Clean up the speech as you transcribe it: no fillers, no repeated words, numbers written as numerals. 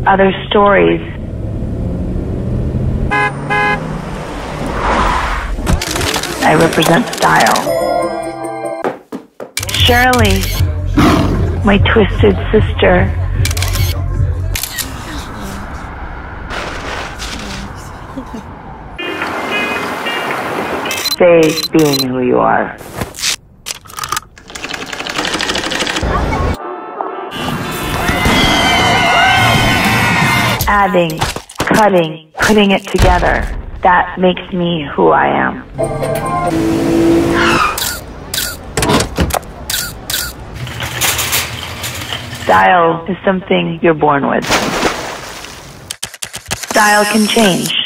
other stories. I represent style. Shirley, my twisted sister. Stay being who you are. Adding, cutting, putting it together. That makes me who I am. Style is something you're born with. Style can change.